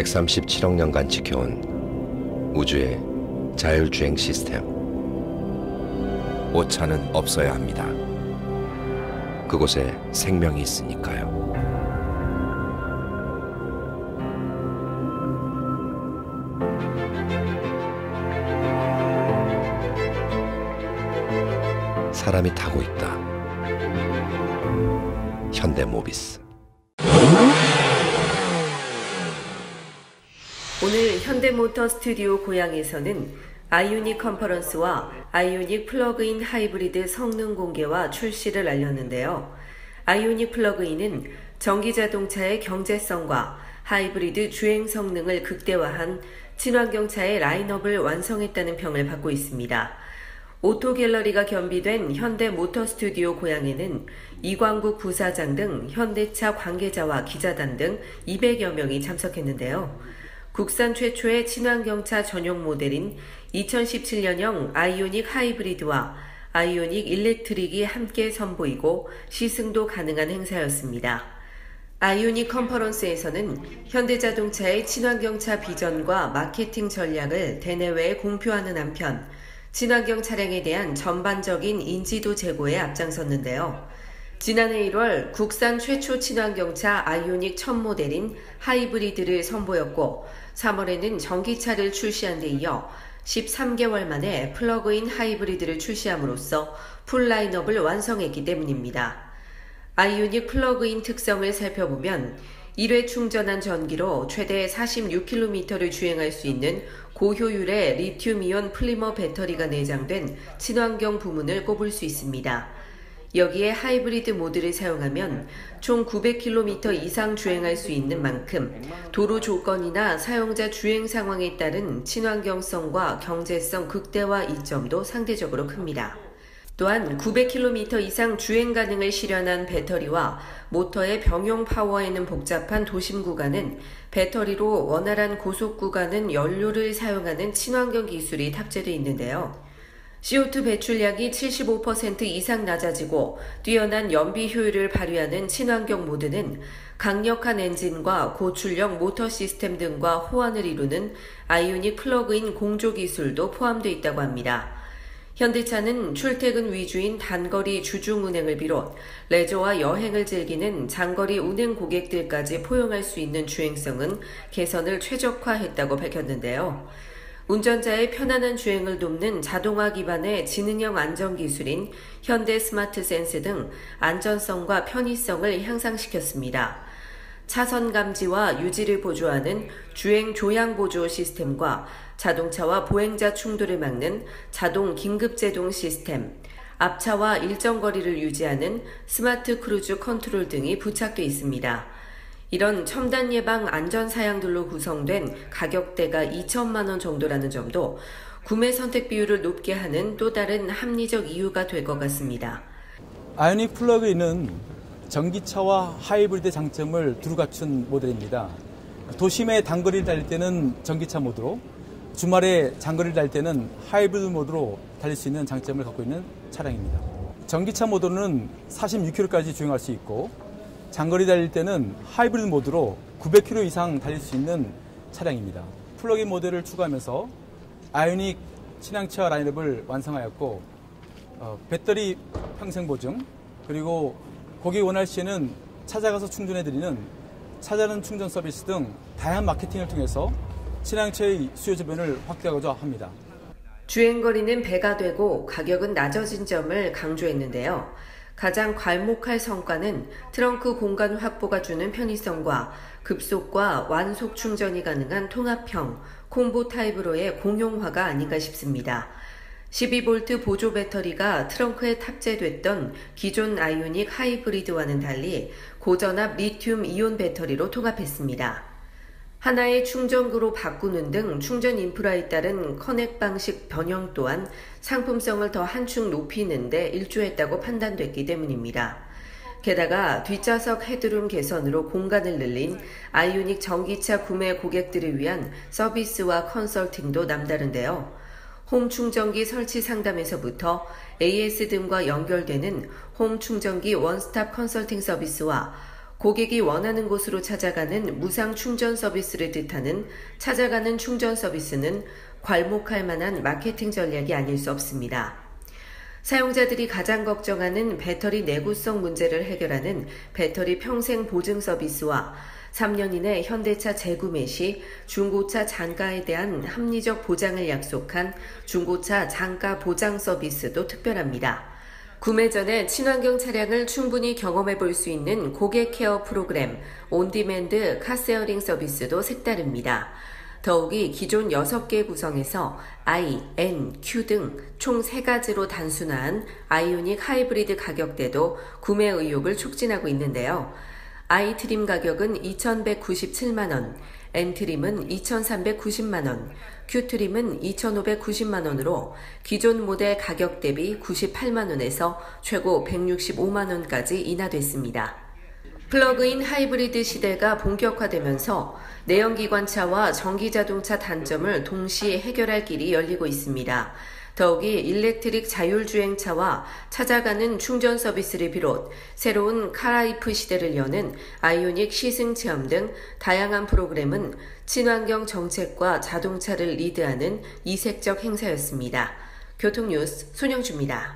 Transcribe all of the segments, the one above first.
137억 년간 지켜온 우주의 자율주행 시스템. 오차는 없어야 합니다. 그곳에 생명이 있으니까요. 사람이 타고 있다. 현대모비스. 오늘 현대모터 스튜디오 고양에서는 아이오닉 컨퍼런스와 아이오닉 플러그인 하이브리드 성능 공개와 출시를 알렸는데요. 아이오닉 플러그인은 전기자동차의 경제성과 하이브리드 주행 성능을 극대화한 친환경차의 라인업을 완성했다는 평을 받고 있습니다. 오토갤러리가 겸비된 현대모터 스튜디오 고양에는 이광국 부사장 등 현대차 관계자와 기자단 등 200여 명이 참석했는데요. 국산 최초의 친환경차 전용 모델인 2017년형 아이오닉 하이브리드와 아이오닉 일렉트릭이 함께 선보이고 시승도 가능한 행사였습니다. 아이오닉 컨퍼런스에서는 현대자동차의 친환경차 비전과 마케팅 전략을 대내외에 공표하는 한편 친환경 차량에 대한 전반적인 인지도 제고에 앞장섰는데요. 지난해 1월 국산 최초 친환경차 아이오닉 첫 모델인 하이브리드를 선보였고 3월에는 전기차를 출시한 데 이어 13개월 만에 플러그인 하이브리드를 출시함으로써 풀 라인업을 완성했기 때문입니다. 아이오닉 플러그인 특성을 살펴보면 1회 충전한 전기로 최대 46km를 주행할 수 있는 고효율의 리튬이온 플리머 배터리가 내장된 친환경 부문을 꼽을 수 있습니다. 여기에 하이브리드 모드를 사용하면 총 900km 이상 주행할 수 있는 만큼 도로 조건이나 사용자 주행 상황에 따른 친환경성과 경제성 극대화 이점도 상대적으로 큽니다. 또한 900km 이상 주행 가능을 실현한 배터리와 모터의 병용 파워에는 복잡한 도심 구간은 배터리로 원활한 고속 구간은 연료를 사용하는 친환경 기술이 탑재되어 있는데요. CO2 배출량이 75% 이상 낮아지고 뛰어난 연비 효율을 발휘하는 친환경 모드는 강력한 엔진과 고출력 모터 시스템 등과 호환을 이루는 아이오닉 플러그인 공조 기술도 포함되어 있다고 합니다. 현대차는 출퇴근 위주인 단거리 주중 운행을 비롯 레저와 여행을 즐기는 장거리 운행 고객들까지 포용할 수 있는 주행성은 개선을 최적화했다고 밝혔는데요. 운전자의 편안한 주행을 돕는 자동화 기반의 지능형 안전기술인 현대 스마트 센스 등 안전성과 편의성을 향상시켰습니다. 차선 감지와 유지를 보조하는 주행 조향 보조 시스템과 자동차와 보행자 충돌을 막는 자동 긴급제동 시스템, 앞차와 일정 거리를 유지하는 스마트 크루즈 컨트롤 등이 부착되어 있습니다. 이런 첨단 예방 안전 사양들로 구성된 가격대가 2천만 원 정도라는 점도 구매 선택 비율을 높게 하는 또 다른 합리적 이유가 될 것 같습니다. 아이오닉 플러그인은 전기차와 하이브리드 장점을 두루 갖춘 모델입니다. 도심에 단거리를 달릴 때는 전기차 모드로, 주말에 장거리를 달릴 때는 하이브리드 모드로 달릴 수 있는 장점을 갖고 있는 차량입니다. 전기차 모드로는 46km까지 주행할 수 있고 장거리 달릴 때는 하이브리드 모드로 900km 이상 달릴 수 있는 차량입니다. 플러그인 모델을 추가하면서 아이오닉 친환차 라인업을 완성하였고 배터리 평생 보증, 그리고 고객이 원할 시에는 찾아가서 충전해드리는 찾아는 충전 서비스 등 다양한 마케팅을 통해서 친환차의 수요 저변을 확대하고자 합니다. 주행거리는 배가 되고 가격은 낮아진 점을 강조했는데요. 가장 괄목할 성과는 트렁크 공간 확보가 주는 편의성과 급속과 완속 충전이 가능한 통합형 콤보 타입으로의 공용화가 아닌가 싶습니다. 12V 보조 배터리가 트렁크에 탑재됐던 기존 아이오닉 하이브리드와는 달리 고전압 리튬 이온 배터리로 통합했습니다. 하나의 충전구로 바꾸는 등 충전 인프라에 따른 커넥 방식 변형 또한 상품성을 더 한층 높이는 데 일조했다고 판단됐기 때문입니다. 게다가 뒷좌석 헤드룸 개선으로 공간을 늘린 아이오닉 전기차 구매 고객들을 위한 서비스와 컨설팅도 남다른데요. 홈 충전기 설치 상담에서부터 AS 등과 연결되는 홈 충전기 원스톱 컨설팅 서비스와 고객이 원하는 곳으로 찾아가는 무상 충전 서비스를 뜻하는 찾아가는 충전 서비스는 괄목할 만한 마케팅 전략이 아닐 수 없습니다. 사용자들이 가장 걱정하는 배터리 내구성 문제를 해결하는 배터리 평생 보증 서비스와 3년 이내 현대차 재구매 시 중고차 잔가에 대한 합리적 보장을 약속한 중고차 잔가 보장 서비스도 특별합니다. 구매 전에 친환경 차량을 충분히 경험해 볼 수 있는 고객 케어 프로그램 온디맨드 카세어링 서비스도 색다릅니다. 더욱이 기존 6개 구성에서 I, N, Q 등 총 3가지로 단순화한 아이오닉 하이브리드 가격대도 구매 의욕을 촉진하고 있는데요. I 트림 가격은 2,197만원, N 트림은 2,390만원, Q 트림은 2,590만원으로 기존 모델 가격 대비 98만원에서 최고 165만원까지 인하됐습니다. 플러그인 하이브리드 시대가 본격화되면서 내연기관차와 전기자동차 단점을 동시에 해결할 길이 열리고 있습니다. 더욱이 일렉트릭 자율주행차와 찾아가는 충전 서비스를 비롯 새로운 카라이프 시대를 여는 아이오닉 시승체험 등 다양한 프로그램은 친환경 정책과 자동차를 리드하는 이색적 행사였습니다. 교통뉴스 손영주입니다.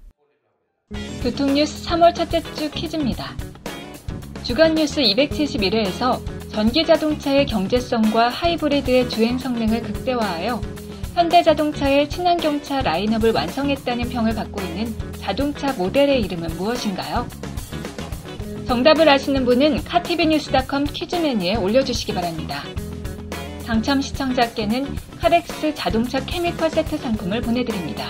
교통뉴스 3월 첫째 주 퀴즈입니다. 주간 뉴스 271회에서 전기자동차의 경제성과 하이브리드의 주행 성능을 극대화하여 현대자동차의 친환경차 라인업을 완성했다는 평을 받고 있는 자동차 모델의 이름은 무엇인가요? 정답을 아시는 분은 카티비뉴스.com 퀴즈 메뉴에 올려주시기 바랍니다. 당첨 시청자께는 카렉스 자동차 케미컬 세트 상품을 보내드립니다.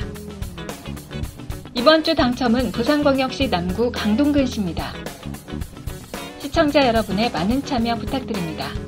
이번 주 당첨은 부산광역시 남구 강동근 씨입니다. 시청자 여러분의 많은 참여 부탁드립니다.